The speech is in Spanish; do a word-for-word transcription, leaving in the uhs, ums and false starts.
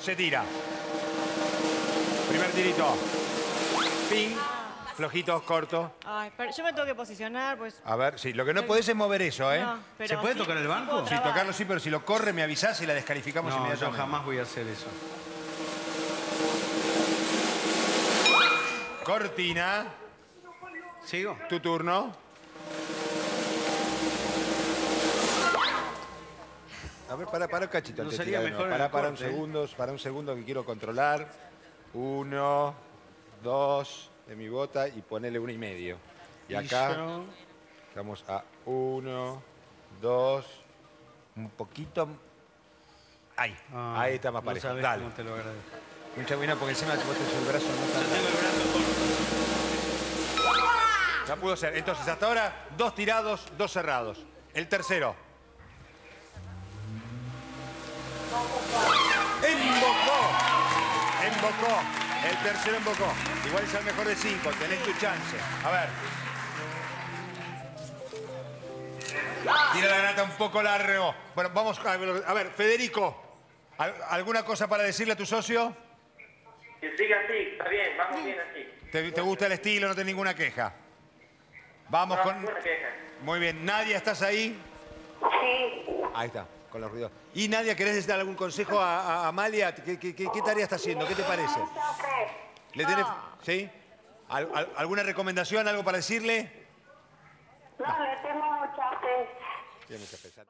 se tira. Primer tirito. Ping. Flojito, corto. Ay, pero yo me tengo que posicionar, pues... A ver, sí, lo que no podés es mover eso, ¿eh? No, pero ¿Se puede sí, tocar el sí banco? puedo Sí, trabar. tocarlo sí, pero si lo corre me avisás y la descalificamos No, yo inmediatamente. jamás voy a hacer eso. Cortina. ¿Sigo? Tu turno. A ver, para, para un cachito. No antes de sería tirar de mejor nuevo. en el Para, para un corte, ¿eh? segundo, para un segundo que quiero controlar. Uno, dos de mi bota y ponele uno y medio. Y acá yo- vamos a uno, dos, un poquito. Ahí, Ah, ahí está más no parejo. sabés Dale. cómo te lo agradezco. Mucha buena porque encima vos tenés el brazo no tan Yo tengo el brazo corto. Ya pudo ser. Entonces, hasta ahora, dos tirados, dos cerrados. El tercero. ¡Embocó! Embocó. El tercero embocó. Igual es el mejor de cinco. Tenés tu chance. A ver. Tira la granata un poco largo. Bueno, vamos a ver. A ver, Federico. ¿al- ¿Alguna cosa para decirle a tu socio? Que siga así, está bien, vamos bien así. ¿Te, te gusta el estilo? No tenés ninguna queja. Vamos No, con... ninguna queja. Muy bien. Nadia, ¿estás ahí? Sí, Ahí está, con los ruidos. Y Nadia, ¿querés dar algún consejo a, a Amalia? ¿Qué, qué, qué- qué tarea está haciendo? ¿Qué te parece? ¿Le tenés, ¿sí? ¿Al- al- ¿Alguna recomendación, algo para decirle? no le tengo mucha fe. Tiene mucha fe.